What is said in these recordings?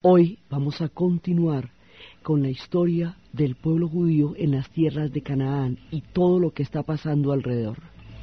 Hoy vamos a continuar con la historia del pueblo judío en las tierras de Canaán y todo lo que está pasando alrededor.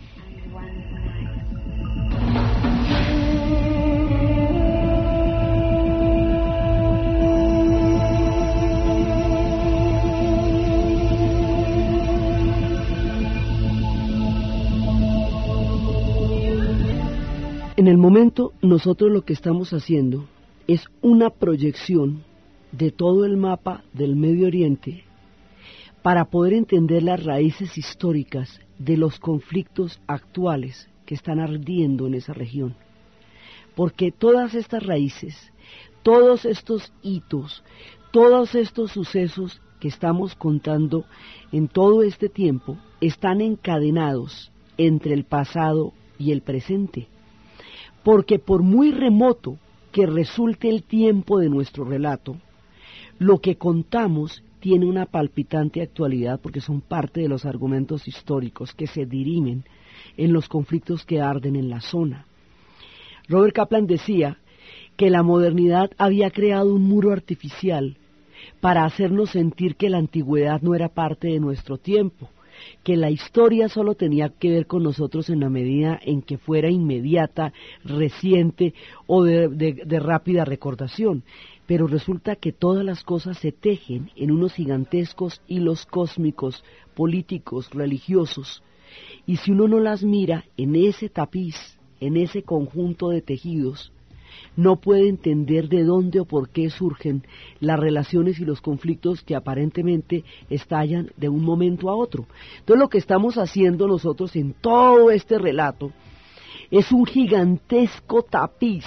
En el momento, nosotros lo que estamos haciendo es una proyección de todo el mapa del Medio Oriente para poder entender las raíces históricas de los conflictos actuales que están ardiendo en esa región. Porque todas estas raíces, todos estos hitos, todos estos sucesos que estamos contando en todo este tiempo están encadenados entre el pasado y el presente. Porque por muy remoto que resulte el tiempo de nuestro relato, lo que contamos tiene una palpitante actualidad porque son parte de los argumentos históricos que se dirimen en los conflictos que arden en la zona. Robert Kaplan decía que la modernidad había creado un muro artificial para hacernos sentir que la antigüedad no era parte de nuestro tiempo, que la historia solo tenía que ver con nosotros en la medida en que fuera inmediata, reciente o de rápida recordación. Pero resulta que todas las cosas se tejen en unos gigantescos hilos cósmicos, políticos, religiosos, y si uno no las mira en ese tapiz, en ese conjunto de tejidos, no puede entender de dónde o por qué surgen las relaciones y los conflictos que aparentemente estallan de un momento a otro. Entonces lo que estamos haciendo nosotros en todo este relato es un gigantesco tapiz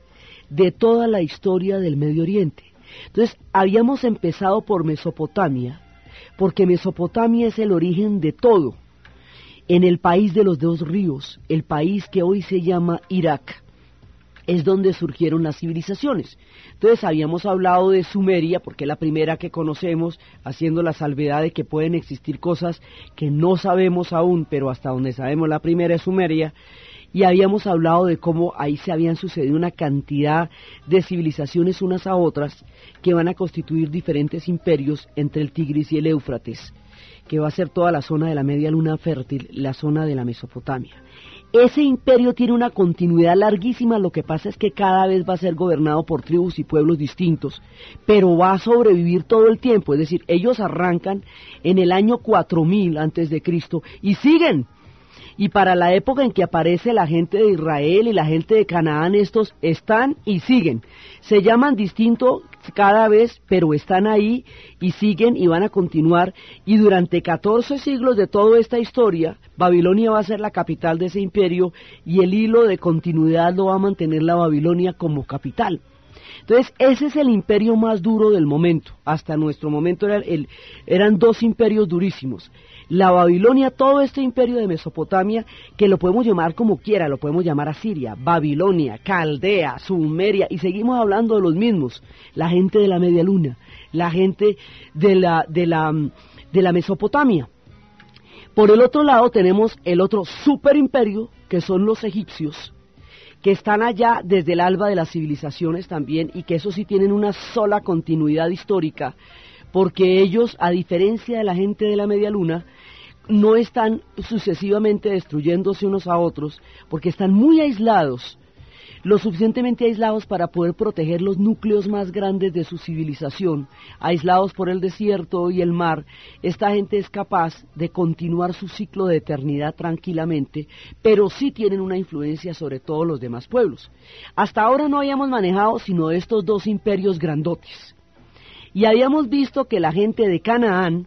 de toda la historia del Medio Oriente. Entonces habíamos empezado por Mesopotamia, porque Mesopotamia es el origen de todo, en el país de los dos ríos, el país que hoy se llama Irak. Es donde surgieron las civilizaciones. Entonces habíamos hablado de Sumeria, porque es la primera que conocemos, haciendo la salvedad de que pueden existir cosas que no sabemos aún, pero hasta donde sabemos la primera es Sumeria, y habíamos hablado de cómo ahí se habían sucedido una cantidad de civilizaciones unas a otras, que van a constituir diferentes imperios entre el Tigris y el Éufrates, que va a ser toda la zona de la media luna fértil, la zona de la Mesopotamia. Ese imperio tiene una continuidad larguísima, lo que pasa es que cada vez va a ser gobernado por tribus y pueblos distintos, pero va a sobrevivir todo el tiempo, es decir, ellos arrancan en el año 4000 antes de Cristo y siguen. Y para la época en que aparece la gente de Israel y la gente de Canaán, estos están y siguen. Se llaman distinto cada vez, pero están ahí y siguen y van a continuar. Y durante 14 siglos de toda esta historia, Babilonia va a ser la capital de ese imperio y el hilo de continuidad lo va a mantener la Babilonia como capital. Entonces, ese es el imperio más duro del momento. Hasta nuestro momento eran dos imperios durísimos. La Babilonia, todo este imperio de Mesopotamia, que lo podemos llamar como quiera, lo podemos llamar Asiria, Babilonia, Caldea, Sumeria, y seguimos hablando de los mismos. La gente de la Media Luna, la gente de la Mesopotamia. Por el otro lado tenemos el otro superimperio, que son los egipcios, que están allá desde el alba de las civilizaciones también, y que eso sí tienen una sola continuidad histórica, porque ellos, a diferencia de la gente de la Media Luna, no están sucesivamente destruyéndose unos a otros, porque están muy aislados, lo suficientemente aislados para poder proteger los núcleos más grandes de su civilización, aislados por el desierto y el mar. Esta gente es capaz de continuar su ciclo de eternidad tranquilamente, pero sí tienen una influencia sobre todos los demás pueblos. Hasta ahora no habíamos manejado sino estos dos imperios grandotes, y habíamos visto que la gente de Canaán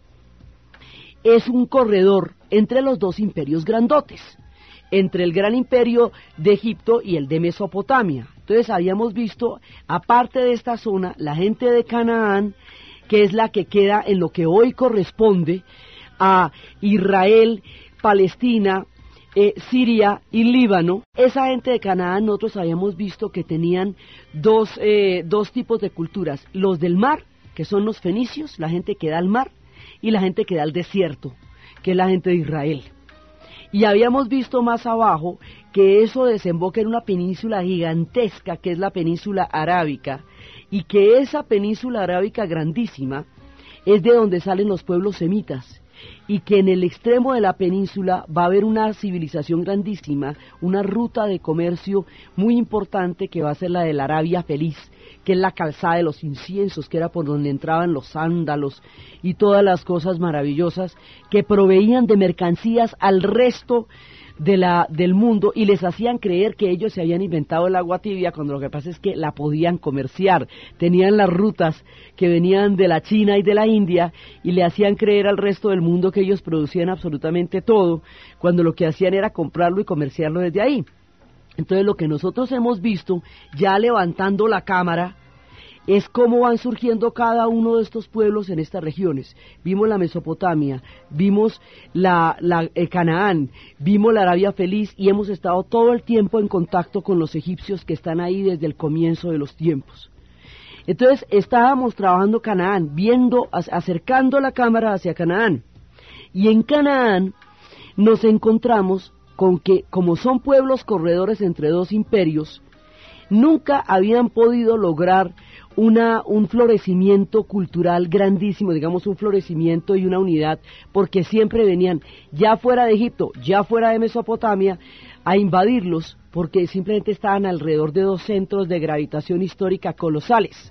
es un corredor entre los dos imperios grandotes, entre el gran imperio de Egipto y el de Mesopotamia. Entonces habíamos visto, aparte de esta zona, la gente de Canaán, que es la que queda en lo que hoy corresponde a Israel, Palestina, Siria y Líbano. Esa gente de Canaán nosotros habíamos visto que tenían dos tipos de culturas, los del mar, que son los fenicios, la gente que da al mar, y la gente que da al desierto, que es la gente de Israel. Y habíamos visto más abajo que eso desemboca en una península gigantesca que es la península arábica, y que esa península arábica grandísima es de donde salen los pueblos semitas, y que en el extremo de la península va a haber una civilización grandísima, una ruta de comercio muy importante que va a ser la de la Arabia Feliz, que es la calzada de los inciensos, que era por donde entraban los sándalos y todas las cosas maravillosas que proveían de mercancías al resto del mundo, y les hacían creer que ellos se habían inventado el agua tibia, cuando lo que pasa es que la podían comerciar. Tenían las rutas que venían de la China y de la India y le hacían creer al resto del mundo que ellos producían absolutamente todo, cuando lo que hacían era comprarlo y comerciarlo desde ahí. Entonces lo que nosotros hemos visto, ya levantando la cámara, es cómo van surgiendo cada uno de estos pueblos en estas regiones. Vimos la Mesopotamia, vimos Canaán, vimos la Arabia Feliz, y hemos estado todo el tiempo en contacto con los egipcios que están ahí desde el comienzo de los tiempos. Entonces estábamos trabajando Canaán, acercando la cámara hacia Canaán, y en Canaán nos encontramos con que, como son pueblos corredores entre dos imperios, nunca habían podido lograr un florecimiento cultural grandísimo, digamos un florecimiento y una unidad, porque siempre venían, ya fuera de Egipto, ya fuera de Mesopotamia, a invadirlos, porque simplemente estaban alrededor de dos centros de gravitación histórica colosales.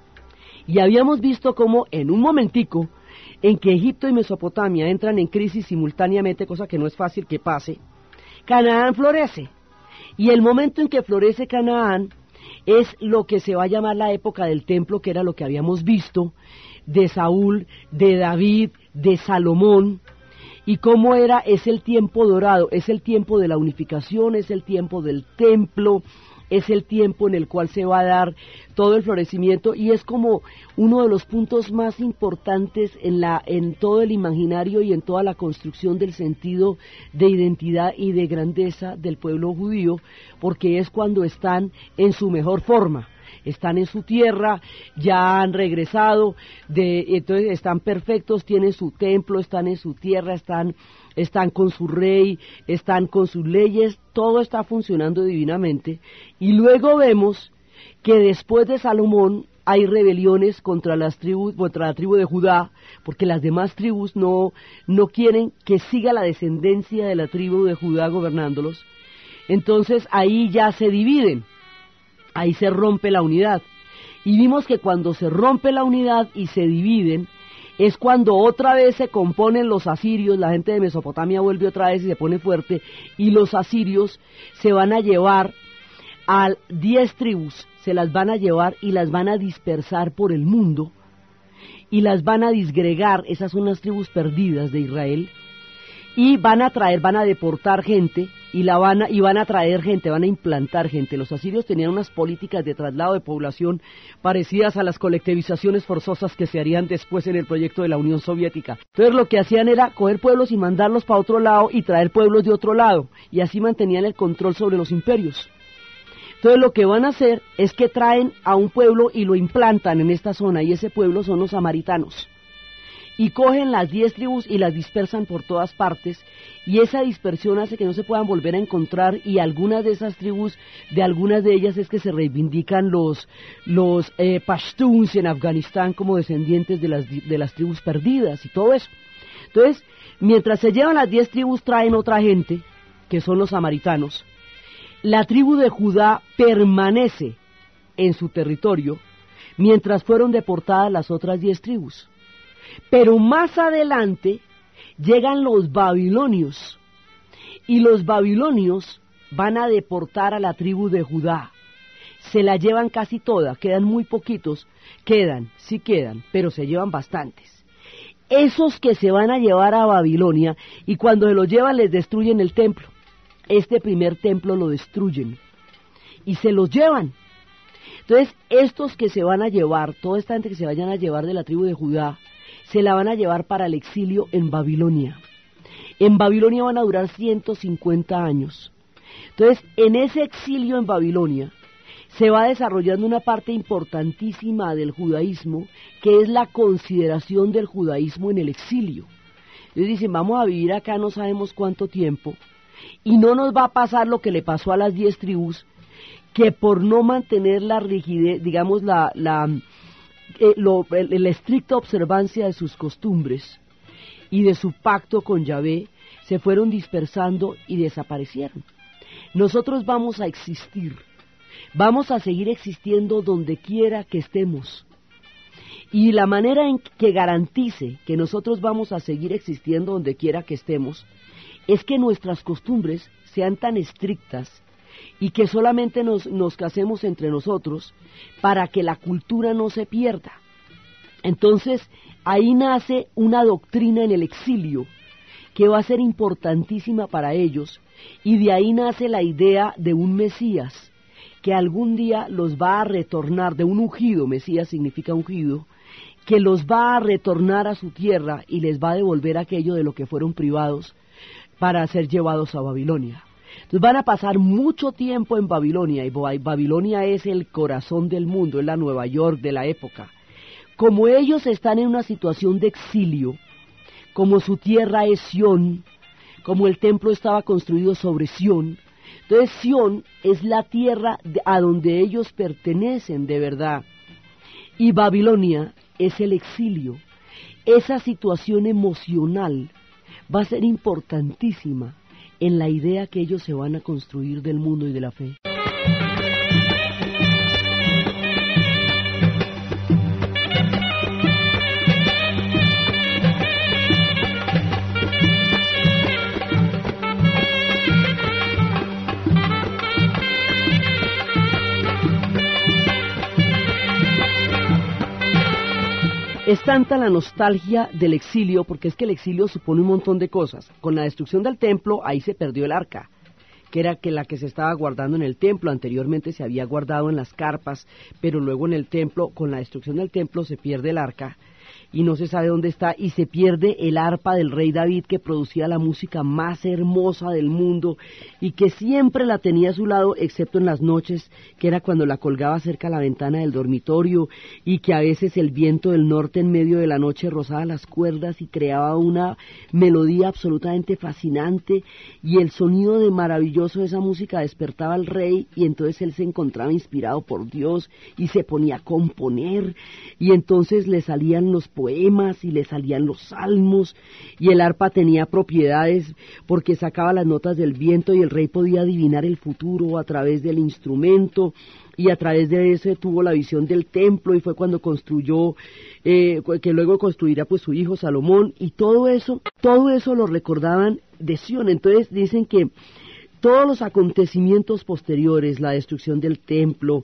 Y habíamos visto cómo en un momentico, en que Egipto y Mesopotamia entran en crisis simultáneamente, cosa que no es fácil que pase, Canaán florece. Y el momento en que florece Canaán es lo que se va a llamar la época del templo, que era lo que habíamos visto de Saúl, de David, de Salomón, y cómo es el tiempo dorado, es el tiempo de la unificación, es el tiempo del templo, es el tiempo en el cual se va a dar todo el florecimiento, y es como uno de los puntos más importantes en todo el imaginario y en toda la construcción del sentido de identidad y de grandeza del pueblo judío, porque es cuando están en su mejor forma. Están en su tierra, ya han regresado, entonces están perfectos, tienen su templo, están en su tierra, están con su rey, están con sus leyes, todo está funcionando divinamente. Y luego vemos que después de Salomón hay rebeliones contra la tribu de Judá, porque las demás tribus no quieren que siga la descendencia de la tribu de Judá gobernándolos. Entonces ahí ya se dividen. Ahí se rompe la unidad. Y vimos que cuando se rompe la unidad y se dividen, es cuando otra vez se componen los asirios, la gente de Mesopotamia vuelve otra vez y se pone fuerte, y los asirios se van a llevar a 10 tribus, se las van a llevar y las van a dispersar por el mundo, y las van a disgregar, esas son las tribus perdidas de Israel, y van a deportar gente, van a traer gente, van a implantar gente. Los asirios tenían unas políticas de traslado de población parecidas a las colectivizaciones forzosas que se harían después en el proyecto de la Unión Soviética. Entonces lo que hacían era coger pueblos y mandarlos para otro lado y traer pueblos de otro lado, y así mantenían el control sobre los imperios. Entonces lo que van a hacer es que traen a un pueblo y lo implantan en esta zona, y ese pueblo son los samaritanos. Y cogen las 10 tribus y las dispersan por todas partes, y esa dispersión hace que no se puedan volver a encontrar, y algunas de esas tribus, de algunas de ellas es que se reivindican los Pashtuns en Afganistán como descendientes de las tribus perdidas y todo eso. Entonces, mientras se llevan las 10 tribus, traen otra gente, que son los samaritanos. La tribu de Judá permanece en su territorio, mientras fueron deportadas las otras 10 tribus. Pero más adelante llegan los babilonios, y los babilonios van a deportar a la tribu de Judá. Se la llevan casi toda, quedan muy poquitos, sí quedan, pero se llevan bastantes. Esos que se van a llevar a Babilonia, y cuando se los llevan les destruyen el templo. Este primer templo lo destruyen y se los llevan. Entonces estos que se van a llevar, toda esta gente que se vayan a llevar de la tribu de Judá, se la van a llevar para el exilio en Babilonia. En Babilonia van a durar 150 años. Entonces, en ese exilio en Babilonia, se va desarrollando una parte importantísima del judaísmo, que es la consideración del judaísmo en el exilio. Ellos dicen, vamos a vivir acá no sabemos cuánto tiempo, y no nos va a pasar lo que le pasó a las 10 tribus, que por no mantener la rigidez, digamos, la estricta observancia de sus costumbres y de su pacto con Yahvé, se fueron dispersando y desaparecieron. Nosotros vamos a existir, vamos a seguir existiendo donde quiera que estemos. Y la manera en que garantice que nosotros vamos a seguir existiendo donde quiera que estemos es que nuestras costumbres sean tan estrictas y que solamente nos casemos entre nosotros para que la cultura no se pierda. Entonces, ahí nace una doctrina en el exilio que va a ser importantísima para ellos, y de ahí nace la idea de un Mesías que algún día los va a retornar, de un ungido, Mesías significa ungido, que los va a retornar a su tierra y les va a devolver aquello de lo que fueron privados para ser llevados a Babilonia. Entonces van a pasar mucho tiempo en Babilonia, y Babilonia es el corazón del mundo, es la Nueva York de la época. Como ellos están en una situación de exilio, como su tierra es Sión, como el templo estaba construido sobre Sión, entonces Sión es la tierra a donde ellos pertenecen de verdad, y Babilonia es el exilio. Esa situación emocional va a ser importantísima en la idea que ellos se van a construir del mundo y de la fe. Es tanta la nostalgia del exilio, porque es que el exilio supone un montón de cosas. Con la destrucción del templo, ahí se perdió el arca, que era la que se estaba guardando en el templo. Anteriormente se había guardado en las carpas, pero luego en el templo, con la destrucción del templo, se pierde el arca y no se sabe dónde está, y se pierde el arpa del rey David, que producía la música más hermosa del mundo y que siempre la tenía a su lado, excepto en las noches, que era cuando la colgaba cerca a la ventana del dormitorio, y que a veces el viento del norte en medio de la noche rozaba las cuerdas y creaba una melodía absolutamente fascinante, y el sonido de maravilloso de esa música despertaba al rey, y entonces él se encontraba inspirado por Dios y se ponía a componer, y entonces le salían los poemas y le salían los salmos, y el arpa tenía propiedades porque sacaba las notas del viento, y el rey podía adivinar el futuro a través del instrumento, y a través de eso tuvo la visión del templo, y fue cuando construyó, que luego construirá pues su hijo Salomón, y todo eso lo recordaban de Sión. Entonces dicen que todos los acontecimientos posteriores, la destrucción del templo,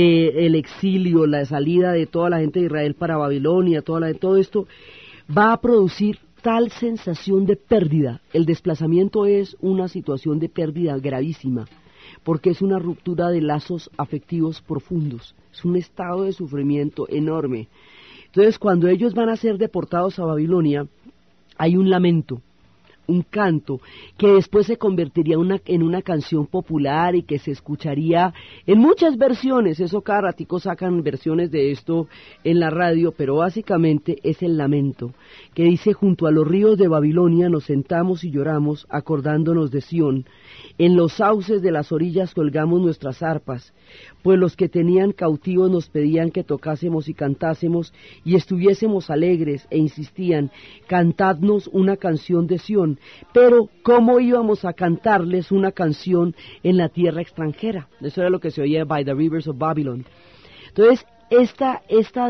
el exilio, la salida de toda la gente de Israel para Babilonia, todo esto va a producir tal sensación de pérdida. El desplazamiento es una situación de pérdida gravísima, porque es una ruptura de lazos afectivos profundos, es un estado de sufrimiento enorme. Entonces, cuando ellos van a ser deportados a Babilonia, hay un lamento, un canto, que después se convertiría en una canción popular y que se escucharía en muchas versiones. Eso cada ratico sacan versiones de esto en la radio, pero básicamente es el lamento, que dice: junto a los ríos de Babilonia nos sentamos y lloramos, acordándonos de Sión. En los sauces de las orillas colgamos nuestras arpas, pues los que tenían cautivos nos pedían que tocásemos y cantásemos y estuviésemos alegres, e insistían: cantadnos una canción de Sión. Pero ¿cómo íbamos a cantarles una canción en la tierra extranjera? Eso era lo que se oía: by the rivers of Babylon. Entonces, esta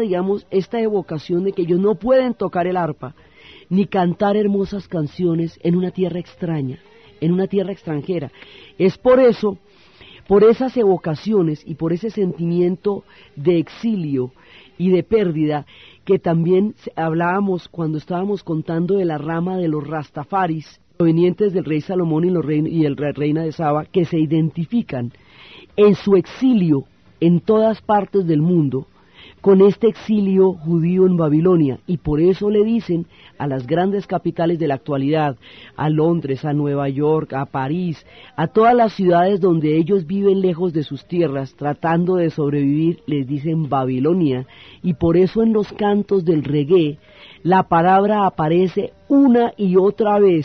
evocación de que ellos no pueden tocar el arpa ni cantar hermosas canciones en una tierra extraña, en una tierra extranjera. Es por eso, por esas evocaciones y por ese sentimiento de exilio y de pérdida, que también hablábamos cuando estábamos contando de la rama de los Rastafaris, provenientes del rey Salomón y la reina de Saba, que se identifican en su exilio en todas partes del mundo con este exilio judío en Babilonia, y por eso le dicen a las grandes capitales de la actualidad, a Londres, a Nueva York, a París, a todas las ciudades donde ellos viven lejos de sus tierras, tratando de sobrevivir, les dicen Babilonia, y por eso en los cantos del reggae la palabra aparece una y otra vez,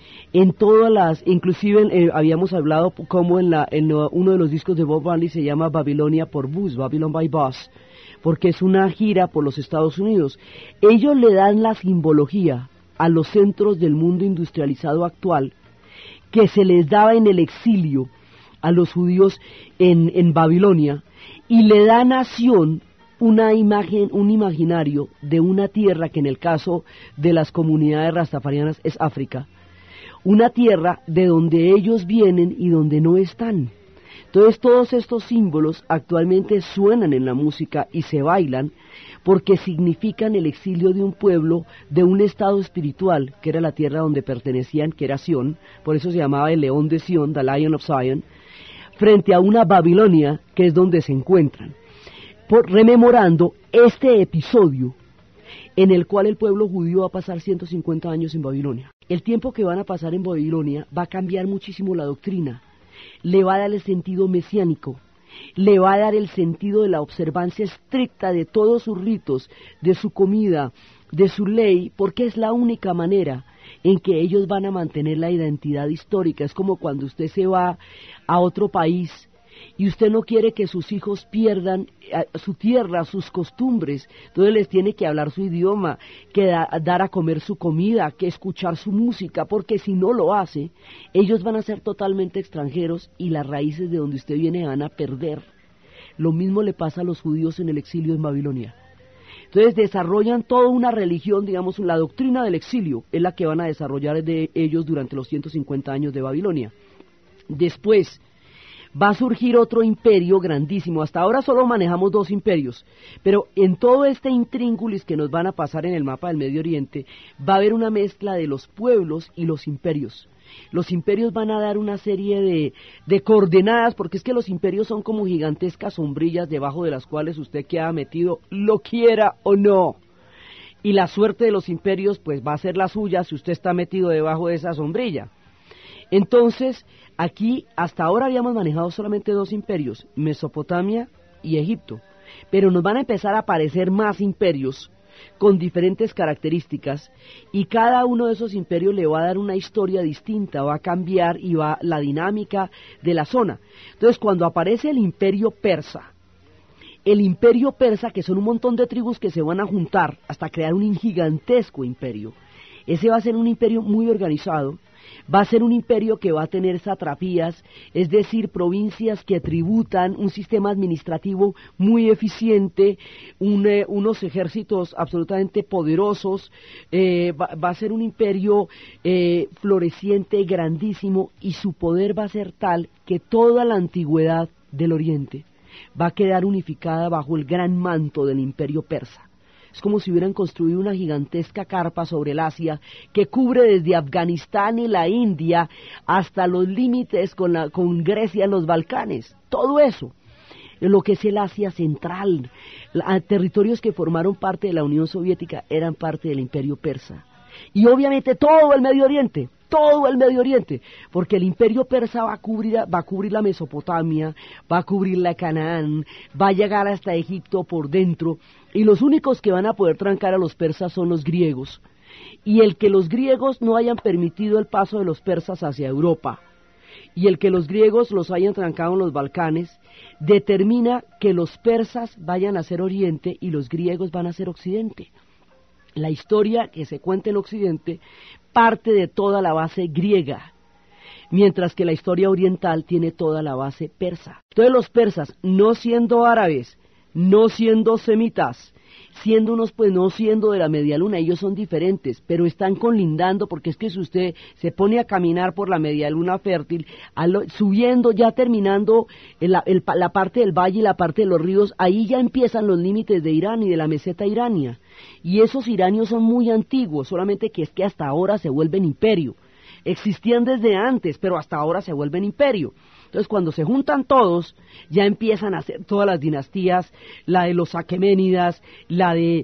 en todas las, inclusive habíamos hablado como uno de los discos de Bob Marley se llama Babilonia por bus, Babylon by bus, porque es una gira por los Estados Unidos. Ellos le dan la simbología a los centros del mundo industrializado actual que se les daba en el exilio a los judíos en Babilonia, y le da nación una imagen, un imaginario de una tierra que en el caso de las comunidades rastafarianas es África, una tierra de donde ellos vienen y donde no están. Entonces todos estos símbolos actualmente suenan en la música y se bailan porque significan el exilio de un pueblo, de un estado espiritual, que era la tierra donde pertenecían, que era Sion, por eso se llamaba el León de Sion, the Lion of Zion, frente a una Babilonia que es donde se encuentran, rememorando este episodio en el cual el pueblo judío va a pasar 150 años en Babilonia. El tiempo que van a pasar en Babilonia va a cambiar muchísimo la doctrina, le va a dar el sentido mesiánico, le va a dar el sentido de la observancia estricta de todos sus ritos, de su comida, de su ley, porque es la única manera en que ellos van a mantener la identidad histórica. Es como cuando usted se va a otro país y usted no quiere que sus hijos pierdan su tierra, sus costumbres, entonces les tiene que hablar su idioma, que dar a comer su comida, que escuchar su música, porque si no lo hace, ellos van a ser totalmente extranjeros y las raíces de donde usted viene van a perder. Lo mismo le pasa a los judíos en el exilio en Babilonia. Entonces desarrollan toda una religión, digamos, la doctrina del exilio es la que van a desarrollar de ellos durante los 150 años de Babilonia. Después va a surgir otro imperio grandísimo. Hasta ahora solo manejamos 2 imperios, pero en todo este intríngulis que nos van a pasar en el mapa del Medio Oriente, va a haber una mezcla de los pueblos y los imperios. Los imperios van a dar una serie de coordenadas, porque es que los imperios son como gigantescas sombrillas debajo de las cuales usted queda metido, lo quiera o no. Y la suerte de los imperios pues va a ser la suya si usted está metido debajo de esa sombrilla. Entonces, aquí hasta ahora habíamos manejado solamente 2 imperios, Mesopotamia y Egipto, pero nos van a empezar a aparecer más imperios con diferentes características, y cada uno de esos imperios le va a dar una historia distinta, va a cambiar y va la dinámica de la zona. Entonces, cuando aparece el imperio persa, que son un montón de tribus que se van a juntar hasta crear un gigantesco imperio, ese va a ser un imperio muy organizado, va a ser un imperio que va a tener satrapías, es decir, provincias que tributan, un sistema administrativo muy eficiente, unos ejércitos absolutamente poderosos, va a ser un imperio floreciente, grandísimo, y su poder va a ser tal que toda la antigüedad del Oriente va a quedar unificada bajo el gran manto del imperio persa. Es como si hubieran construido una gigantesca carpa sobre el Asia que cubre desde Afganistán y la India hasta los límites con Grecia en los Balcanes. Todo eso, lo que es el Asia Central, territorios que formaron parte de la Unión Soviética eran parte del imperio persa. Y obviamente todo el Medio Oriente, porque el imperio persa va a cubrir la Mesopotamia, va a cubrir la Canaán, va a llegar hasta Egipto por dentro, y los únicos que van a poder trancar a los persas son los griegos, y el que los griegos no hayan permitido el paso de los persas hacia Europa, y el que los griegos los hayan trancado en los Balcanes, determina que los persas vayan a ser Oriente y los griegos van a ser Occidente. La historia que se cuenta en Occidente parte de toda la base griega, mientras que la historia oriental tiene toda la base persa. Entonces los persas, no siendo árabes, no siendo semitas, siendo unos, pues no siendo de la media luna, ellos son diferentes, pero están colindando, porque es que si usted se pone a caminar por la media luna fértil, subiendo, ya terminando la parte del valle y la parte de los ríos, ahí ya empiezan los límites de Irán y de la meseta irania, y esos iranios son muy antiguos, solamente que es que hasta ahora se vuelven imperio. Existían desde antes, pero hasta ahora se vuelven imperio. Entonces, cuando se juntan todos, ya empiezan a hacer todas las dinastías, la de los aqueménidas, la de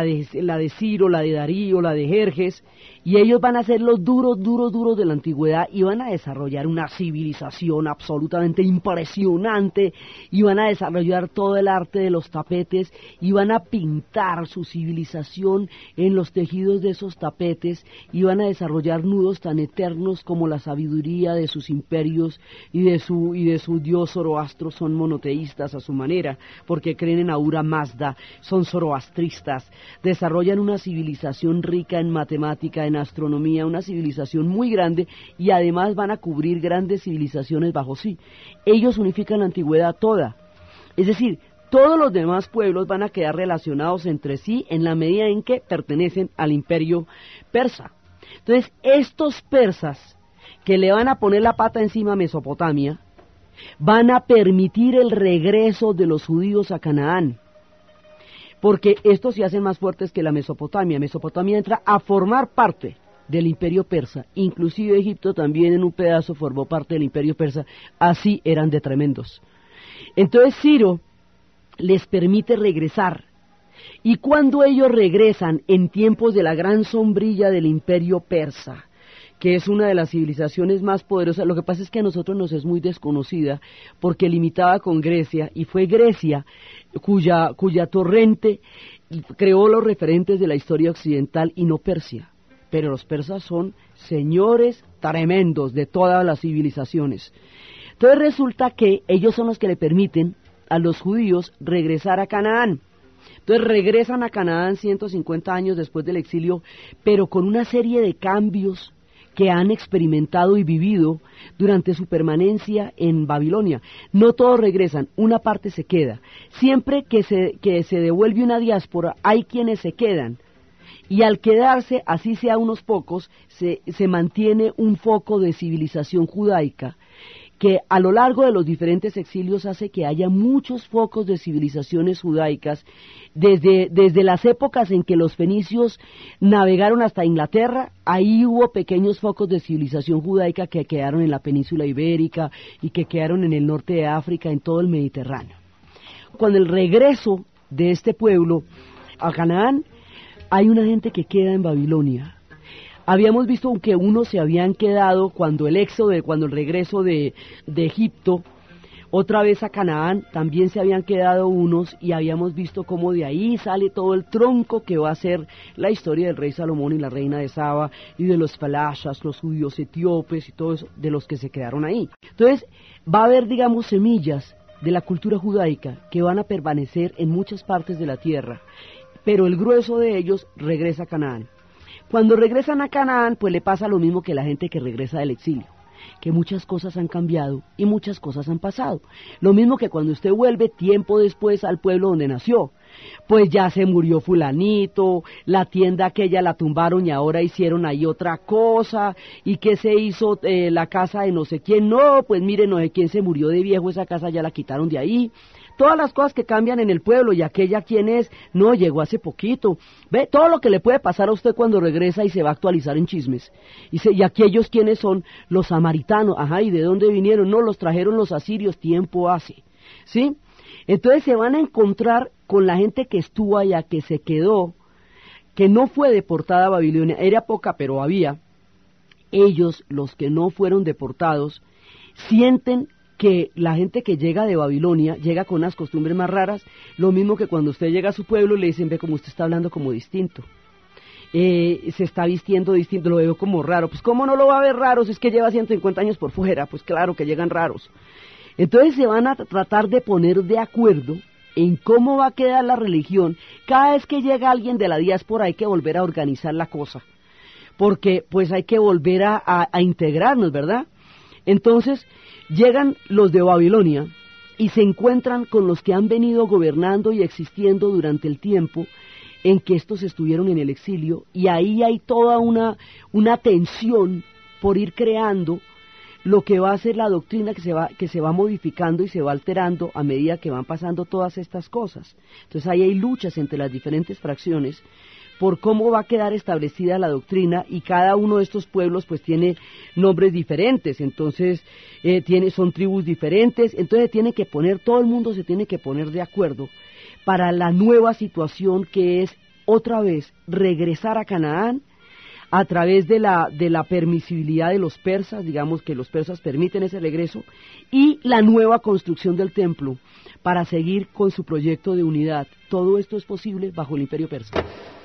Ciro, la de Darío, la de Jerjes, y ellos van a ser los duros de la antigüedad y van a desarrollar una civilización absolutamente impresionante, y van a desarrollar todo el arte de los tapetes, y van a pintar su civilización en los tejidos de esos tapetes, y van a desarrollar nudos tan eternos como la sabiduría de sus imperios y de su dios Zoroastro. Son monoteístas a su manera, porque creen en Ahura Mazda, son zoroastristas, desarrollan una civilización rica en matemática, en astronomía, una civilización muy grande, y además van a cubrir grandes civilizaciones bajo sí. Ellos unifican la antigüedad toda, es decir, todos los demás pueblos van a quedar relacionados entre sí en la medida en que pertenecen al imperio persa. Entonces, estos persas que le van a poner la pata encima a Mesopotamia, van a permitir el regreso de los judíos a Canaán, porque estos se hacen más fuertes que la Mesopotamia. Mesopotamia entra a formar parte del imperio persa, inclusive Egipto también en un pedazo formó parte del imperio persa, así eran de tremendos. Entonces Ciro les permite regresar, y cuando ellos regresan en tiempos de la gran sombrilla del imperio persa, que es una de las civilizaciones más poderosas, lo que pasa es que a nosotros nos es muy desconocida, porque limitaba con Grecia, y fue Grecia cuya torrente creó los referentes de la historia occidental y no Persia. Pero los persas son señores tremendos de todas las civilizaciones. Entonces resulta que ellos son los que le permiten a los judíos regresar a Canaán. Entonces regresan a Canaán 150 años después del exilio, pero con una serie de cambios que han experimentado y vivido durante su permanencia en Babilonia. No todos regresan, una parte se queda. Siempre que se devuelve una diáspora, hay quienes se quedan, y al quedarse, así sea unos pocos, se mantiene un foco de civilización judaica, que a lo largo de los diferentes exilios hace que haya muchos focos de civilizaciones judaicas, desde las épocas en que los fenicios navegaron hasta Inglaterra. Ahí hubo pequeños focos de civilización judaica que quedaron en la península ibérica y que quedaron en el norte de África, en todo el Mediterráneo. Con el regreso de este pueblo a Canaán, hay una gente que queda en Babilonia. Habíamos visto que unos se habían quedado cuando el regreso de Egipto, otra vez a Canaán, también se habían quedado unos, y habíamos visto cómo de ahí sale todo el tronco que va a ser la historia del rey Salomón y la reina de Saba, y de los falashas, los judíos etíopes y todo eso, de los que se quedaron ahí. Entonces, va a haber, digamos, semillas de la cultura judaica que van a permanecer en muchas partes de la tierra, pero el grueso de ellos regresa a Canaán. Cuando regresan a Canaán, pues le pasa lo mismo que la gente que regresa del exilio, que muchas cosas han cambiado y muchas cosas han pasado. Lo mismo que cuando usted vuelve tiempo después al pueblo donde nació, pues ya se murió fulanito, la tienda aquella la tumbaron y ahora hicieron ahí otra cosa, y que se hizo la casa de no sé quién, no, pues mire, no sé quién se murió de viejo, esa casa ya la quitaron de ahí. Todas las cosas que cambian en el pueblo, y aquella quién es, no, llegó hace poquito. Ve todo lo que le puede pasar a usted cuando regresa y se va a actualizar en chismes. Y aquellos quiénes son, los samaritanos, ajá, ¿y de dónde vinieron? No, los trajeron los asirios tiempo hace, ¿sí? Entonces se van a encontrar con la gente que estuvo allá, que se quedó, que no fue deportada a Babilonia, era poca pero había. Ellos, los que no fueron deportados, sienten que la gente que llega de Babilonia llega con unas costumbres más raras, lo mismo que cuando usted llega a su pueblo le dicen, ve como usted está hablando como distinto, se está vistiendo distinto, lo veo como raro. Pues ¿cómo no lo va a ver raro si es que lleva 150 años por fuera? Pues claro que llegan raros. Entonces se van a tratar de poner de acuerdo en cómo va a quedar la religión. Cada vez que llega alguien de la diáspora hay que volver a organizar la cosa, porque pues hay que volver a integrarnos, ¿verdad? Entonces llegan los de Babilonia y se encuentran con los que han venido gobernando y existiendo durante el tiempo en que estos estuvieron en el exilio, y ahí hay toda una tensión por ir creando lo que va a ser la doctrina que se va modificando y se va alterando a medida que van pasando todas estas cosas. Entonces ahí hay luchas entre las diferentes fracciones por cómo va a quedar establecida la doctrina, y cada uno de estos pueblos pues tiene nombres diferentes, entonces son tribus diferentes, entonces todo el mundo se tiene que poner de acuerdo para la nueva situación, que es otra vez regresar a Canaán a través de la permisibilidad de los persas, digamos que los persas permiten ese regreso, y la nueva construcción del templo para seguir con su proyecto de unidad. Todo esto es posible bajo el Imperio Persa.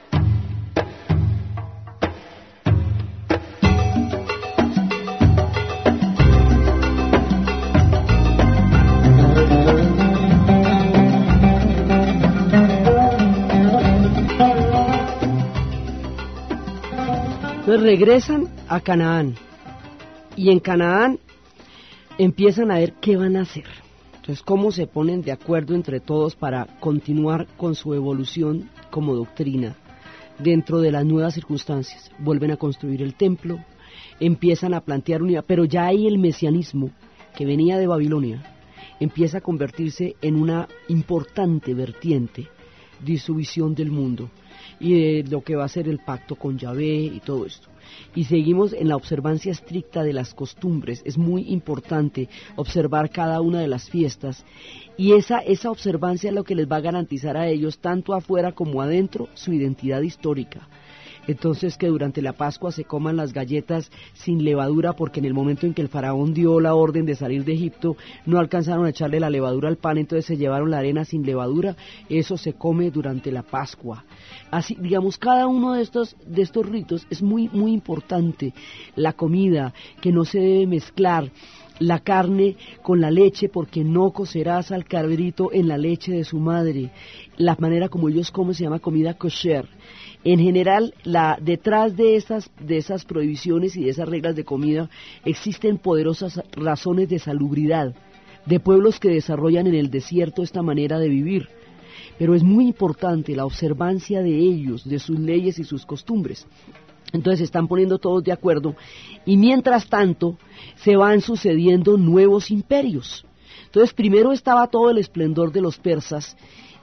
Entonces regresan a Canaán, y en Canaán empiezan a ver qué van a hacer. Entonces, cómo se ponen de acuerdo entre todos para continuar con su evolución como doctrina dentro de las nuevas circunstancias. Vuelven a construir el templo, empiezan a plantear unidad, pero ya ahí el mesianismo que venía de Babilonia empieza a convertirse en una importante vertiente de su visión del mundo y de lo que va a ser el pacto con Yahvé y todo esto. Y seguimos en la observancia estricta de las costumbres. Es muy importante observar cada una de las fiestas, y esa observancia es lo que les va a garantizar a ellos, tanto afuera como adentro, su identidad histórica. Entonces, que durante la Pascua se coman las galletas sin levadura, porque en el momento en que el faraón dio la orden de salir de Egipto, no alcanzaron a echarle la levadura al pan, entonces se llevaron la arena sin levadura. Eso se come durante la Pascua. Así, digamos, cada uno de estos ritos es muy, muy importante. La comida, que no se debe mezclar la carne con la leche, porque no cocerás al cabrito en la leche de su madre. La manera como ellos comen se llama comida kosher. En general, detrás de esas prohibiciones y de esas reglas de comida existen poderosas razones de salubridad, de pueblos que desarrollan en el desierto esta manera de vivir. Pero es muy importante la observancia de ellos, de sus leyes y sus costumbres. Entonces se están poniendo todos de acuerdo, y mientras tanto se van sucediendo nuevos imperios. Entonces primero estaba todo el esplendor de los persas,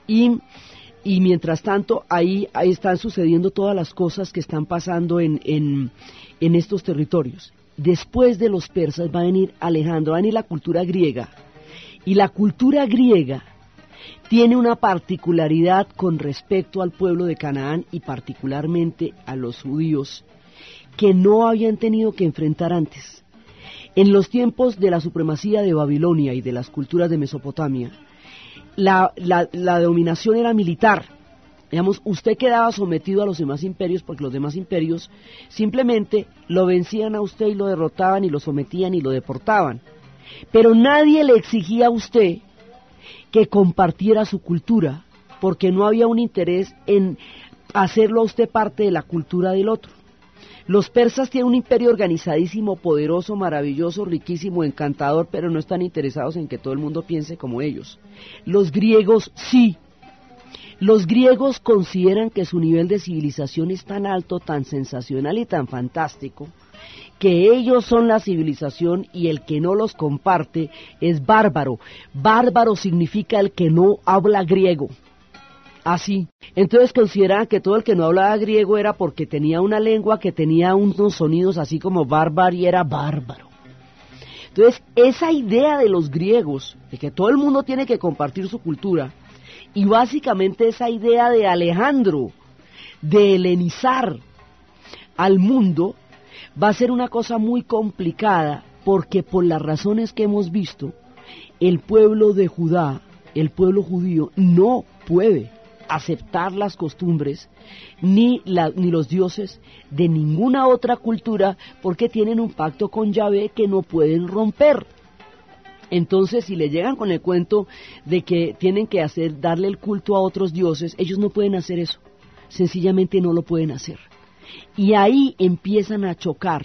y mientras tanto ahí están sucediendo todas las cosas que están pasando en estos territorios. Después de los persas va a venir la cultura griega, y la cultura griega tiene una particularidad con respecto al pueblo de Canaán, y particularmente a los judíos, que no habían tenido que enfrentar antes. En los tiempos de la supremacía de Babilonia y de las culturas de Mesopotamia, la dominación era militar. Digamos, usted quedaba sometido a los demás imperios, porque los demás imperios simplemente lo vencían a usted y lo derrotaban y lo sometían y lo deportaban. Pero nadie le exigía a usted que compartiera su cultura, porque no había un interés en hacerlo a usted parte de la cultura del otro. Los persas tienen un imperio organizadísimo, poderoso, maravilloso, riquísimo, encantador, pero no están interesados en que todo el mundo piense como ellos. Los griegos sí. Los griegos consideran que su nivel de civilización es tan alto, tan sensacional y tan fantástico, que ellos son la civilización, y el que no los comparte es bárbaro. Bárbaro significa el que no habla griego. Así. Entonces consideraban que todo el que no hablaba griego era porque tenía una lengua que tenía unos sonidos así como bárbaro, y era bárbaro. Entonces, esa idea de los griegos, de que todo el mundo tiene que compartir su cultura, y básicamente esa idea de Alejandro, de helenizar al mundo, va a ser una cosa muy complicada, porque por las razones que hemos visto, el pueblo de Judá, el pueblo judío, no puede aceptar las costumbres ni los dioses de ninguna otra cultura, porque tienen un pacto con Yahvé que no pueden romper. Entonces, si le llegan con el cuento de que tienen que darle el culto a otros dioses, ellos no pueden hacer eso, sencillamente no lo pueden hacer. Y ahí empiezan a chocar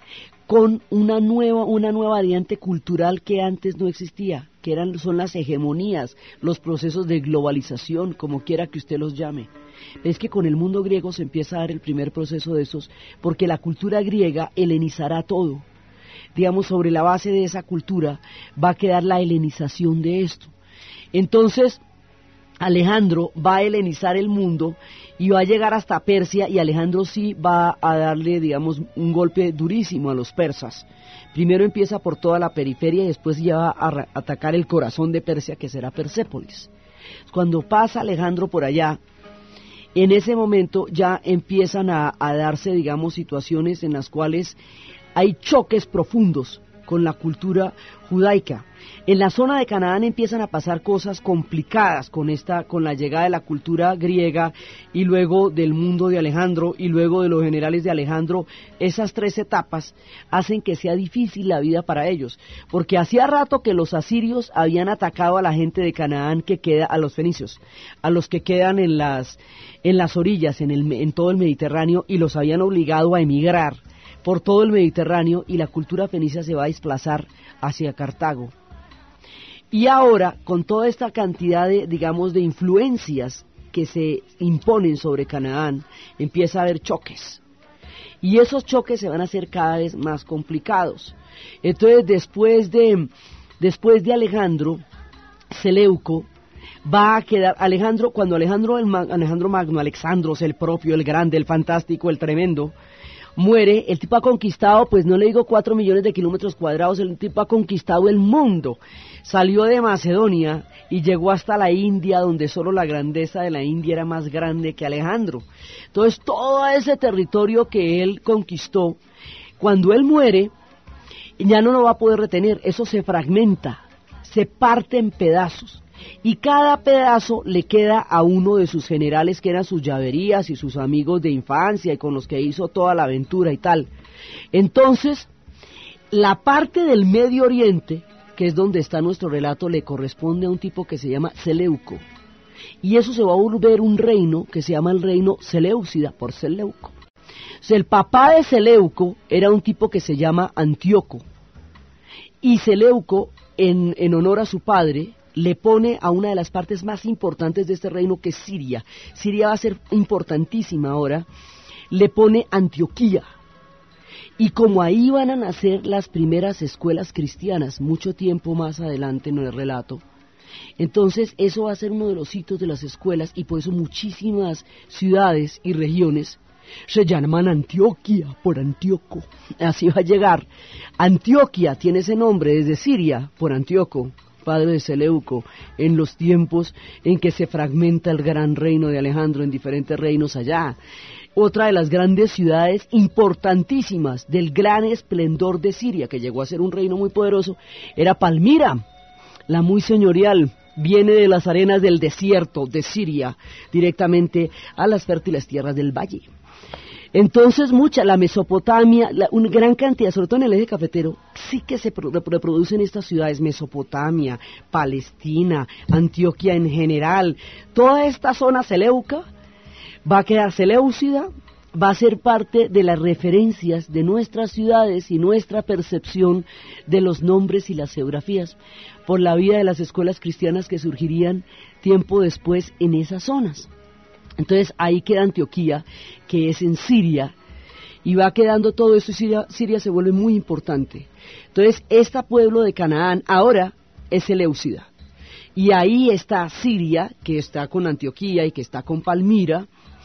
con una nueva variante cultural que antes no existía, que son las hegemonías, los procesos de globalización, como quiera que usted los llame. Es que con el mundo griego se empieza a dar el primer proceso de esos, porque la cultura griega helenizará todo. Digamos, sobre la base de esa cultura va a quedar la helenización de esto. Entonces, Alejandro va a helenizar el mundo y va a llegar hasta Persia, y Alejandro sí va a darle, digamos, un golpe durísimo a los persas. Primero empieza por toda la periferia y después ya va a atacar el corazón de Persia, que será Persépolis. Cuando pasa Alejandro por allá, en ese momento ya empiezan a darse, digamos, situaciones en las cuales hay choques profundos con la cultura judaica. En la zona de Canaán empiezan a pasar cosas complicadas con la llegada de la cultura griega y luego del mundo de Alejandro y luego de los generales de Alejandro. Esas tres etapas hacen que sea difícil la vida para ellos, porque hacía rato que los asirios habían atacado a la gente de Canaán a los fenicios, a los que quedan en las orillas, en todo el Mediterráneo, y los habían obligado a emigrar por todo el Mediterráneo, y la cultura fenicia se va a desplazar hacia Cartago. Y ahora, con toda esta cantidad de, digamos, de influencias que se imponen sobre Canaán, empieza a haber choques. Y esos choques se van a hacer cada vez más complicados. Entonces, después de Alejandro, Seleuco va a quedar cuando Alejandro Magno, Alexandros, el propio, el grande, el fantástico, el tremendo, muere. El tipo ha conquistado, pues no le digo 4 millones de kilómetros cuadrados, el tipo ha conquistado el mundo. Salió de Macedonia y llegó hasta la India, donde solo la grandeza de la India era más grande que Alejandro. Entonces, todo ese territorio que él conquistó, cuando él muere, ya no lo va a poder retener. Eso se fragmenta, se parte en pedazos. Y cada pedazo le queda a uno de sus generales, que eran sus llaverías y sus amigos de infancia y con los que hizo toda la aventura y tal. Entonces, la parte del Medio Oriente, que es donde está nuestro relato, le corresponde a un tipo que se llama Seleuco. Y eso se va a volver un reino que se llama el reino Seleucida, por Seleuco. O sea, el papá de Seleuco era un tipo que se llama Antíoco. Y Seleuco, en honor a su padre, le pone a una de las partes más importantes de este reino, que es Siria. Siria va a ser importantísima ahora. Le pone Antioquía. Y como ahí van a nacer las primeras escuelas cristianas, mucho tiempo más adelante en el relato, entonces eso va a ser uno de los hitos de las escuelas, y por eso muchísimas ciudades y regiones se llaman Antioquia, por Antíoco. Así va a llegar. Antioquia tiene ese nombre desde Siria, por Antíoco, padre de Seleuco, en los tiempos en que se fragmenta el gran reino de Alejandro en diferentes reinos allá. Otra de las grandes ciudades importantísimas del gran esplendor de Siria, que llegó a ser un reino muy poderoso, era Palmira, la muy señorial. Viene de las arenas del desierto de Siria, directamente a las fértiles tierras del valle. Entonces la Mesopotamia, una gran cantidad, sobre todo en el eje cafetero, sí que se reproducen estas ciudades: Mesopotamia, Palestina, Antioquia en general. Toda esta zona seleuca va a quedar seleucida, va a ser parte de las referencias de nuestras ciudades y nuestra percepción de los nombres y las geografías, por la vida de las escuelas cristianas que surgirían tiempo después en esas zonas. Entonces ahí queda Antioquía, que es en Siria, y va quedando todo eso, y Siria se vuelve muy importante. Entonces este pueblo de Canaán ahora es Seleucida, y ahí está Siria, que está con Antioquía y que está con Palmira.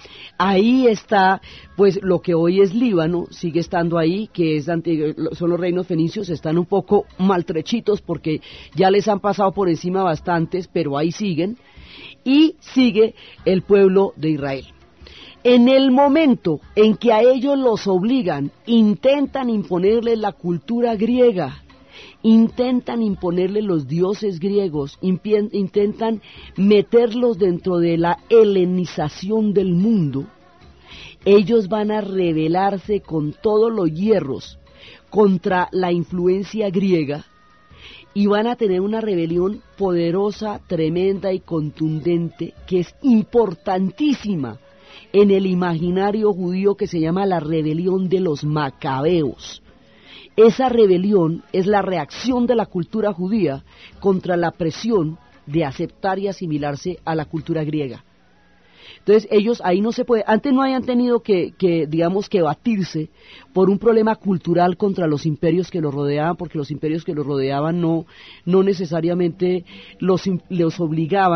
Ahí está, pues, lo que hoy es Líbano, sigue estando ahí, que son los reinos fenicios. Están un poco maltrechitos porque ya les han pasado por encima bastantes, pero ahí siguen. Y sigue el pueblo de Israel. En el momento en que a ellos los obligan, intentan imponerles la cultura griega, intentan imponerle los dioses griegos, intentan meterlos dentro de la helenización del mundo, ellos van a rebelarse con todos los hierros contra la influencia griega, y van a tener una rebelión poderosa, tremenda y contundente, que es importantísima en el imaginario judío, que se llama la rebelión de los macabeos. Esa rebelión es la reacción de la cultura judía contra la presión de aceptar y asimilarse a la cultura griega. Entonces ellos ahí no se puede, antes no habían tenido que batirse por un problema cultural contra los imperios que los rodeaban, porque los imperios que los rodeaban no necesariamente los obligaban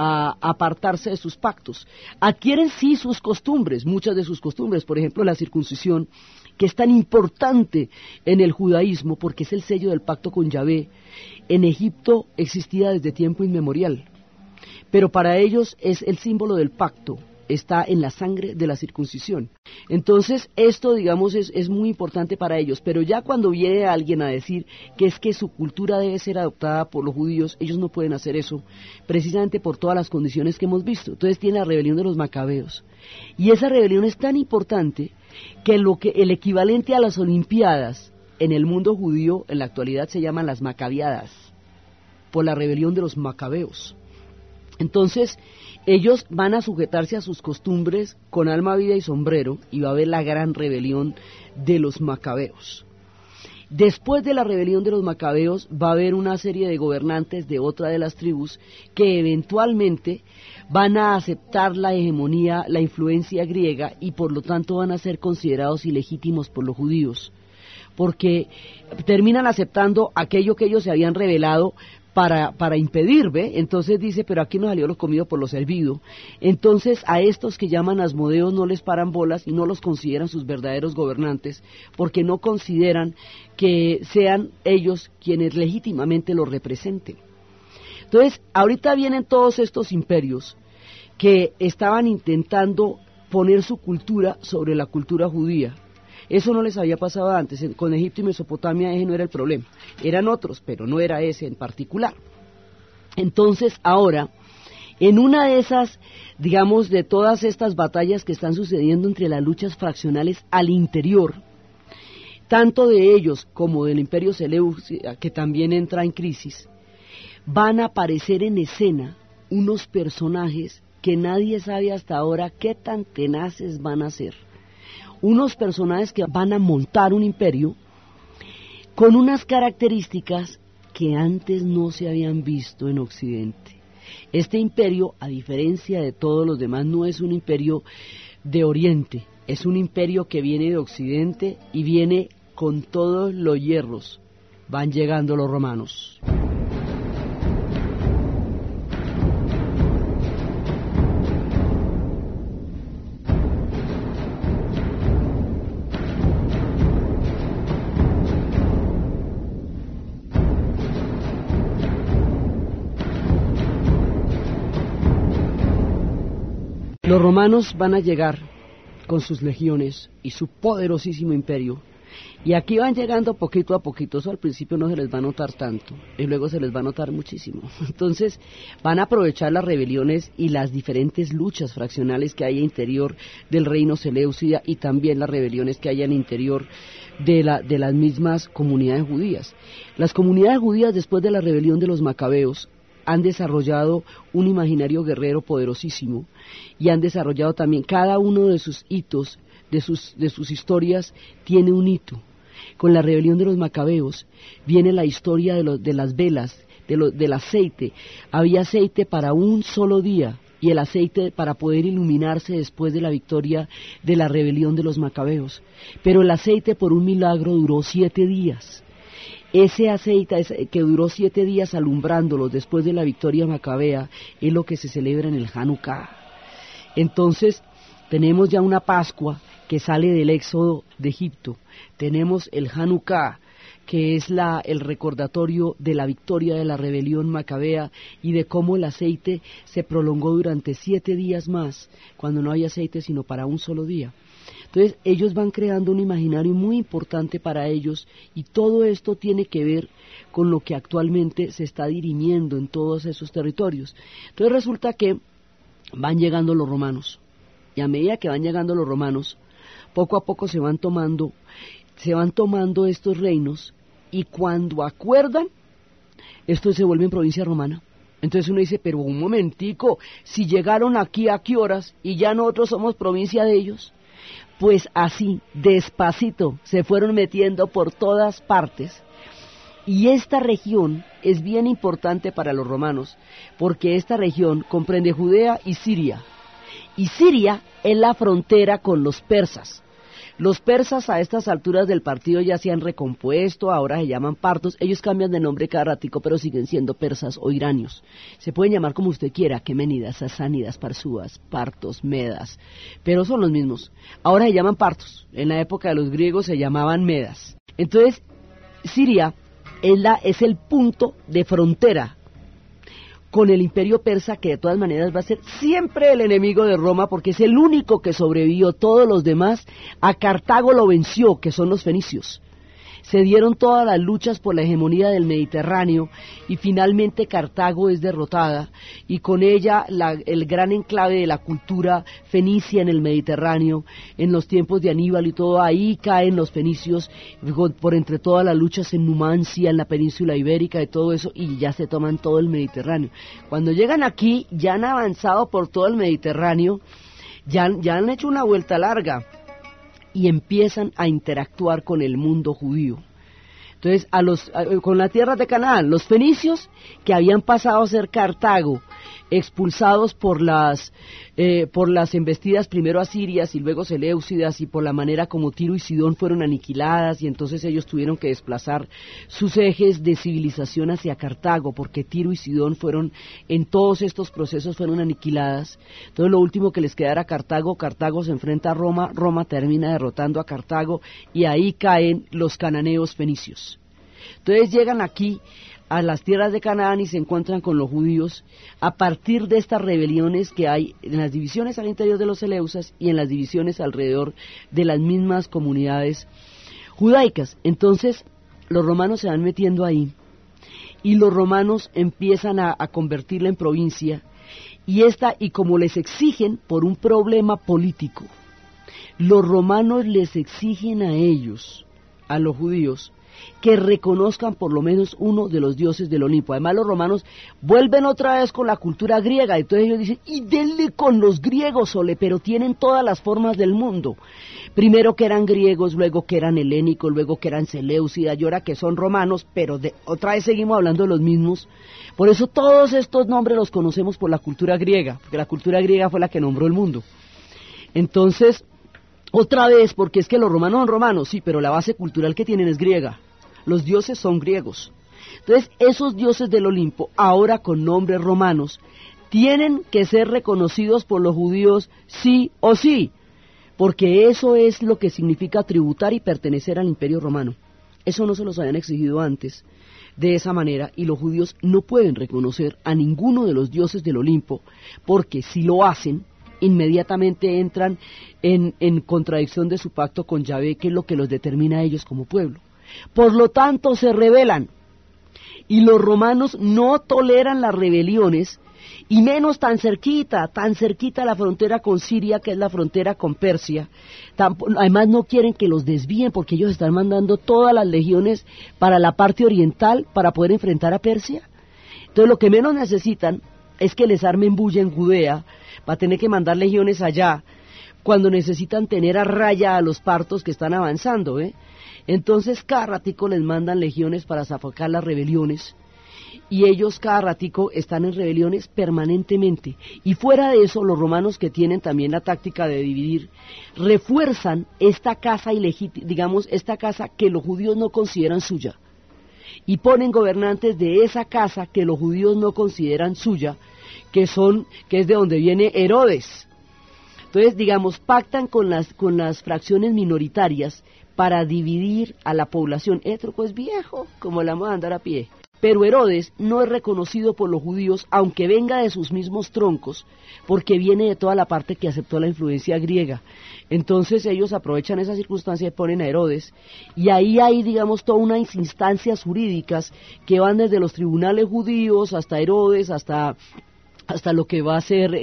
a apartarse de sus pactos. Adquieren sí sus costumbres, muchas de sus costumbres, por ejemplo la circuncisión, que es tan importante en el judaísmo porque es el sello del pacto con Yahvé. En Egipto existía desde tiempo inmemorial, pero para ellos es el símbolo del pacto, está en la sangre de la circuncisión. Entonces esto, digamos, es muy importante para ellos, pero ya cuando viene alguien a decir que es que su cultura debe ser adoptada por los judíos, ellos no pueden hacer eso, precisamente por todas las condiciones que hemos visto. Entonces tiene la rebelión de los macabeos, y esa rebelión es tan importante que el equivalente a las Olimpiadas en el mundo judío en la actualidad se llaman las macabiadas, por la rebelión de los macabeos. Entonces, ellos van a sujetarse a sus costumbres con alma, vida y sombrero, y va a haber la gran rebelión de los macabeos. Después de la rebelión de los macabeos va a haber una serie de gobernantes de otra de las tribus que eventualmente van a aceptar la hegemonía, la influencia griega, y por lo tanto van a ser considerados ilegítimos por los judíos, porque terminan aceptando aquello que ellos se habían rebelado para impedir, ¿ve? Entonces dice, pero aquí nos salió lo comido por lo servido. Entonces a estos que llaman asmodeos no les paran bolas y no los consideran sus verdaderos gobernantes, porque no consideran que sean ellos quienes legítimamente los representen. Entonces, ahorita vienen todos estos imperios que estaban intentando poner su cultura sobre la cultura judía. Eso no les había pasado antes. Con Egipto y Mesopotamia ese no era el problema. Eran otros, pero no era ese en particular. Entonces, ahora, en una de esas, digamos, de todas estas batallas que están sucediendo entre las luchas fraccionales al interior, tanto de ellos como del Imperio Seleucida, que también entra en crisis, van a aparecer en escena unos personajes que nadie sabe hasta ahora qué tan tenaces van a ser. Unos personajes que van a montar un imperio con unas características que antes no se habían visto en Occidente. Este imperio, a diferencia de todos los demás, no es un imperio de Oriente, es un imperio que viene de Occidente y viene con todos los hierros. Van llegando los romanos. Los romanos van a llegar con sus legiones y su poderosísimo imperio, y aquí van llegando poquito a poquito. Eso al principio no se les va a notar tanto, y luego se les va a notar muchísimo. Entonces van a aprovechar las rebeliones y las diferentes luchas fraccionales que hay al interior del reino Seleucida, y también las rebeliones que hay al interior de las mismas comunidades judías. Las comunidades judías, después de la rebelión de los macabeos, han desarrollado un imaginario guerrero poderosísimo, y han desarrollado también cada uno de sus hitos, de sus historias, tiene un hito. Con la rebelión de los macabeos viene la historia de las velas, del aceite. Había aceite para un solo día, y el aceite para poder iluminarse después de la victoria de la rebelión de los macabeos. Pero el aceite, por un milagro, duró 7 días. Ese aceite que duró 7 días alumbrándolos después de la victoria macabea es lo que se celebra en el Hanukkah. Entonces tenemos ya una Pascua que sale del éxodo de Egipto. Tenemos el Hanukkah, que es el recordatorio de la victoria de la rebelión macabea y de cómo el aceite se prolongó durante 7 días más, cuando no hay aceite sino para un solo día. Entonces ellos van creando un imaginario muy importante para ellos, y todo esto tiene que ver con lo que actualmente se está dirimiendo en todos esos territorios. Entonces resulta que van llegando los romanos, y a medida que van llegando los romanos, poco a poco se van tomando estos reinos, y cuando acuerdan, estos se vuelven provincia romana. Entonces uno dice, pero un momentico, si llegaron aquí, ¿a qué horas? Y ya nosotros somos provincia de ellos. Pues así, despacito, se fueron metiendo por todas partes, y esta región es bien importante para los romanos, porque esta región comprende Judea y Siria es la frontera con los persas. Los persas a estas alturas del partido ya se han recompuesto, ahora se llaman partos, ellos cambian de nombre cada ratico, pero siguen siendo persas o iranios. Se pueden llamar como usted quiera, queménidas, sasánidas, parsúas, partos, medas, pero son los mismos. Ahora se llaman partos, en la época de los griegos se llamaban medas. Entonces, Siria es el punto de frontera con el imperio persa, que de todas maneras va a ser siempre el enemigo de Roma, porque es el único que sobrevivió. Todos los demás, a Cartago lo venció, que son los fenicios. Se dieron todas las luchas por la hegemonía del Mediterráneo y finalmente Cartago es derrotada y con ella el gran enclave de la cultura fenicia en el Mediterráneo, en los tiempos de Aníbal y todo, ahí caen los fenicios por entre todas las luchas en Numancia, en la península ibérica y todo eso, y ya se toman todo el Mediterráneo. Cuando llegan aquí, ya han avanzado por todo el Mediterráneo, ya han hecho una vuelta larga y empiezan a interactuar con el mundo judío. Entonces, con las tierras de Canaán, los fenicios que habían pasado a ser Cartago, expulsados por las embestidas primero asirias y luego seleucidas, y por la manera como Tiro y Sidón fueron aniquiladas, y entonces ellos tuvieron que desplazar sus ejes de civilización hacia Cartago, porque Tiro y Sidón en todos estos procesos fueron aniquiladas. Entonces lo último que les queda era Cartago. Cartago se enfrenta a Roma, Roma termina derrotando a Cartago, y ahí caen los cananeos fenicios. Entonces llegan aquí a las tierras de Canaán y se encuentran con los judíos a partir de estas rebeliones que hay en las divisiones al interior de los Seleusas y en las divisiones alrededor de las mismas comunidades judaicas. Entonces los romanos se van metiendo ahí y los romanos empiezan a convertirla en provincia, y como les exigen por un problema político, los romanos les exigen a ellos, a los judíos, que reconozcan por lo menos uno de los dioses del Olimpo. Además los romanos vuelven otra vez con la cultura griega, entonces ellos dicen, y denle con los griegos, ole, pero tienen todas las formas del mundo. Primero que eran griegos, luego que eran helénicos, luego que eran seleucidas, y ahora que son romanos, pero otra vez seguimos hablando de los mismos. Por eso todos estos nombres los conocemos por la cultura griega, porque la cultura griega fue la que nombró el mundo. Entonces, otra vez, porque es que los romanos son romanos, sí, pero la base cultural que tienen es griega. Los dioses son griegos. Entonces, esos dioses del Olimpo, ahora con nombres romanos, tienen que ser reconocidos por los judíos sí o sí, porque eso es lo que significa tributar y pertenecer al Imperio Romano. Eso no se los habían exigido antes de esa manera, y los judíos no pueden reconocer a ninguno de los dioses del Olimpo, porque si lo hacen, inmediatamente entran en contradicción de su pacto con Yahvé, que es lo que los determina a ellos como pueblo. Por lo tanto, se rebelan, y los romanos no toleran las rebeliones, y menos tan cerquita la frontera con Siria, que es la frontera con Persia. Además no quieren que los desvíen, porque ellos están mandando todas las legiones para la parte oriental para poder enfrentar a Persia. Entonces lo que menos necesitan es que les armen bulla en Judea para tener que mandar legiones allá, cuando necesitan tener a raya a los partos que están avanzando, Entonces cada ratico les mandan legiones para sofocar las rebeliones, y ellos cada ratico están en rebeliones permanentemente. Y fuera de eso, los romanos, que tienen también la táctica de dividir, refuerzan esta casa ilegítima, digamos, esta casa que los judíos no consideran suya, y ponen gobernantes de esa casa que los judíos no consideran suya, que es de donde viene Herodes. Entonces, digamos, pactan con las fracciones minoritarias para dividir a la población. Étroco es viejo, como la vamos a andar a pie. Pero Herodes no es reconocido por los judíos, aunque venga de sus mismos troncos, porque viene de toda la parte que aceptó la influencia griega. Entonces ellos aprovechan esa circunstancia y ponen a Herodes, y ahí hay, digamos, todas unas instancias jurídicas que van desde los tribunales judíos hasta Herodes, hasta lo que va a ser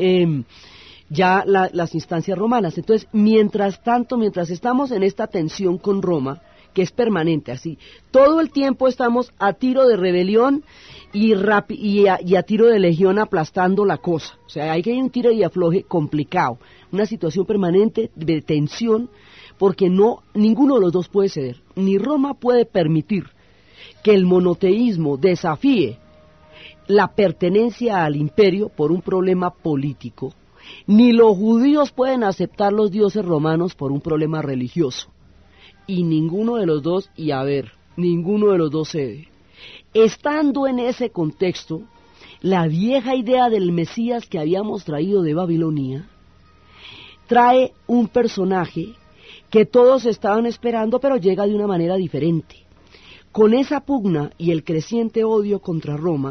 ya las instancias romanas. Entonces, mientras estamos en esta tensión con Roma, que es permanente, así, todo el tiempo estamos a tiro de rebelión y a tiro de legión aplastando la cosa. O sea, hay que ir un tiro y afloje complicado, una situación permanente de tensión, porque ninguno de los dos puede ceder. Ni Roma puede permitir que el monoteísmo desafíe la pertenencia al imperio por un problema político, ni los judíos pueden aceptar los dioses romanos por un problema religioso. Y ninguno de los dos, ninguno de los dos cede. Estando en ese contexto, la vieja idea del Mesías que habíamos traído de Babilonia trae un personaje que todos estaban esperando, pero llega de una manera diferente. Con esa pugna y el creciente odio contra Roma,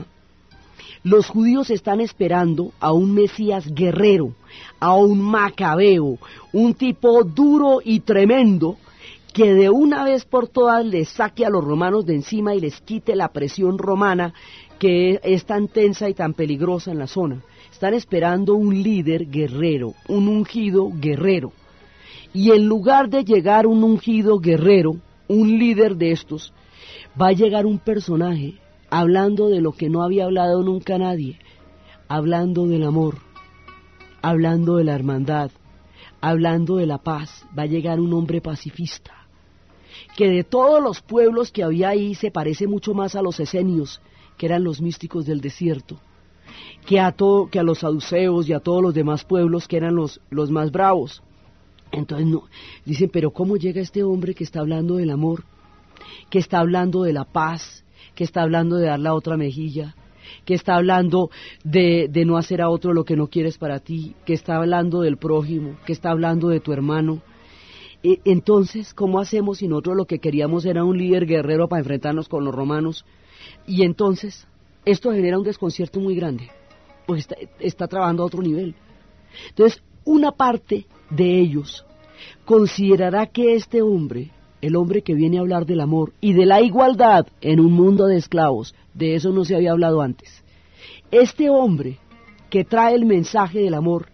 los judíos están esperando a un Mesías guerrero, a un Macabeo, un tipo duro y tremendo, que de una vez por todas les saque a los romanos de encima y les quite la presión romana que es tan tensa y tan peligrosa en la zona. Están esperando un líder guerrero, un ungido guerrero. Y en lugar de llegar un ungido guerrero, un líder de estos, va a llegar un personaje hablando de lo que no había hablado nunca nadie, hablando del amor, hablando de la hermandad, hablando de la paz. Va a llegar un hombre pacifista, que de todos los pueblos que había ahí se parece mucho más a los esenios, que eran los místicos del desierto, que a los saduceos y a todos los demás pueblos que eran los más bravos. Entonces dicen, pero ¿cómo llega este hombre que está hablando del amor, que está hablando de la paz, que está hablando de dar la otra mejilla, que está hablando de no hacer a otro lo que no quieres para ti, que está hablando del prójimo, que está hablando de tu hermano? Entonces, ¿cómo hacemos si nosotros lo que queríamos era un líder guerrero para enfrentarnos con los romanos? Y entonces, esto genera un desconcierto muy grande, porque está trabajando a otro nivel. Entonces, una parte de ellos considerará que este hombre, el hombre que viene a hablar del amor y de la igualdad en un mundo de esclavos, de eso no se había hablado antes, este hombre que trae el mensaje del amor,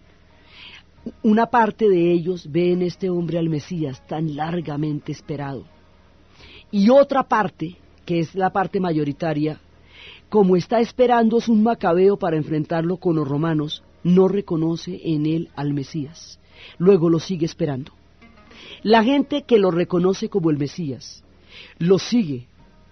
una parte de ellos ve en este hombre al Mesías tan largamente esperado. Y otra parte, que es la parte mayoritaria, como está esperando es un Macabeo para enfrentarlo con los romanos, no reconoce en él al Mesías. Luego lo sigue esperando. La gente que lo reconoce como el Mesías, lo sigue,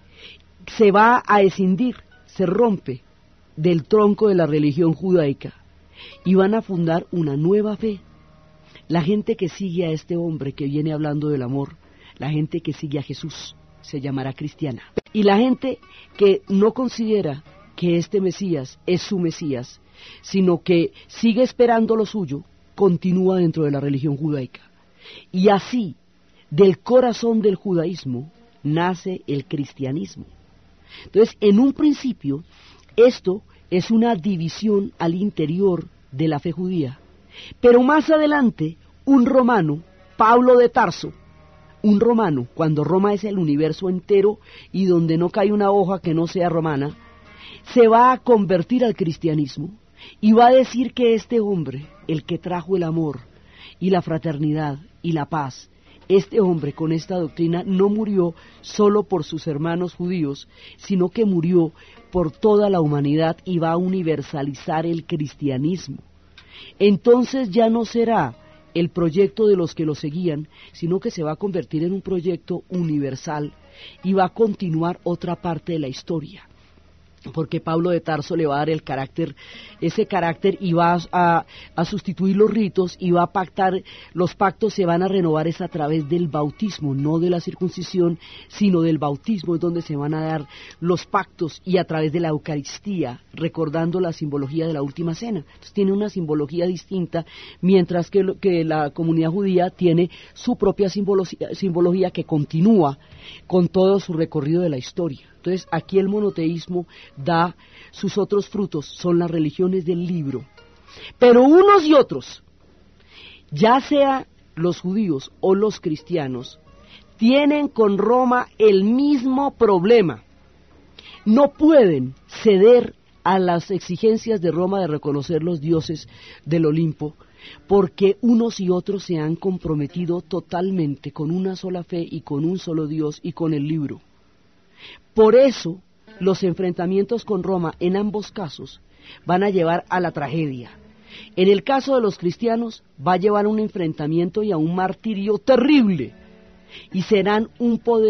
se va a escindir, se rompe del tronco de la religión judaica y van a fundar una nueva fe. La gente que sigue a este hombre que viene hablando del amor, la gente que sigue a Jesús, se llamará cristiana. Y la gente que no considera que este Mesías es su Mesías, sino que sigue esperando lo suyo, continúa dentro de la religión judaica. Y así, del corazón del judaísmo, nace el cristianismo. Entonces, en un principio, esto es una división al interior de la fe judía. Pero más adelante, un romano, Pablo de Tarso, un romano, cuando Roma es el universo entero y donde no cae una hoja que no sea romana, se va a convertir al cristianismo y va a decir que este hombre, el que trajo el amor y la fraternidad y la paz, este hombre con esta doctrina no murió solo por sus hermanos judíos, sino que murió por toda la humanidad y va a universalizar el cristianismo. Entonces ya no será el proyecto de los que lo seguían, sino que se va a convertir en un proyecto universal y va a continuar otra parte de la historia. Porque Pablo de Tarso le va a dar ese carácter y va a sustituir los ritos y va a pactar, los pactos se van a renovar es a través del bautismo, no de la circuncisión, sino del bautismo es donde se van a dar los pactos y a través de la Eucaristía, recordando la simbología de la última cena. Entonces tiene una simbología distinta, mientras que la comunidad judía tiene su propia simbología que continúa con todo su recorrido de la historia. Entonces, aquí el monoteísmo da sus otros frutos, son las religiones del libro. Pero unos y otros, ya sea los judíos o los cristianos, tienen con Roma el mismo problema. No pueden ceder a las exigencias de Roma de reconocer los dioses del Olimpo, porque unos y otros se han comprometido totalmente con una sola fe y con un solo Dios y con el libro. Por eso, los enfrentamientos con Roma en ambos casos van a llevar a la tragedia. En el caso de los cristianos, va a llevar a un enfrentamiento y a un martirio terrible, y serán un poder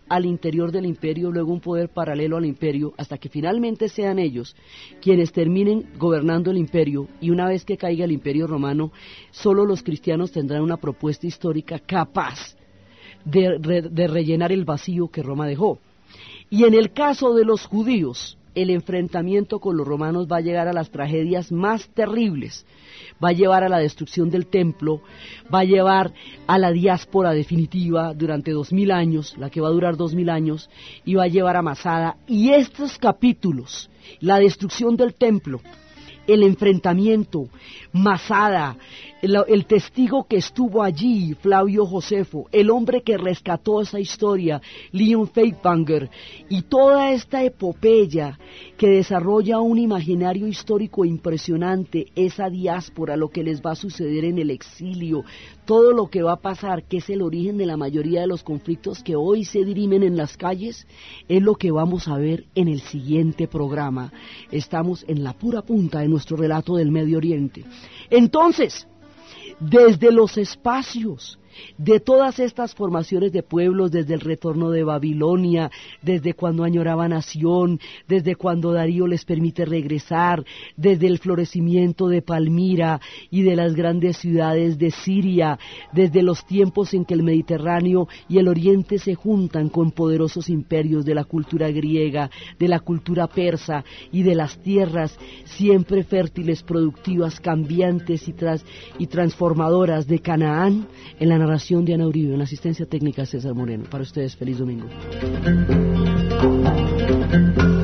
al interior del imperio, luego un poder paralelo al imperio, hasta que finalmente sean ellos quienes terminen gobernando el imperio, y una vez que caiga el imperio romano, solo los cristianos tendrán una propuesta histórica capaz de rellenar el vacío que Roma dejó. Y en el caso de los judíos, el enfrentamiento con los romanos va a llegar a las tragedias más terribles, va a llevar a la destrucción del templo, va a llevar a la diáspora definitiva durante 2000 años, la que va a durar 2000 años, y va a llevar a Masada. Y estos capítulos, la destrucción del templo, el enfrentamiento, Masada, el testigo que estuvo allí, Flavio Josefo, el hombre que rescató esa historia, Leon Feichtwanger, y toda esta epopeya que desarrolla un imaginario histórico impresionante, esa diáspora, lo que les va a suceder en el exilio, todo lo que va a pasar, que es el origen de la mayoría de los conflictos que hoy se dirimen en las calles, es lo que vamos a ver en el siguiente programa. Estamos en la pura punta de nuestro relato del Medio Oriente. Entonces, desde los espacios de todas estas formaciones de pueblos, desde el retorno de Babilonia, desde cuando añoraban a Sión, desde cuando Darío les permite regresar, desde el florecimiento de Palmira y de las grandes ciudades de Siria, desde los tiempos en que el Mediterráneo y el Oriente se juntan con poderosos imperios de la cultura griega, de la cultura persa y de las tierras siempre fértiles, productivas, cambiantes y transformadoras de Canaán, en la narración de Ana Uribe, en la asistencia técnica César Moreno. Para ustedes, feliz domingo.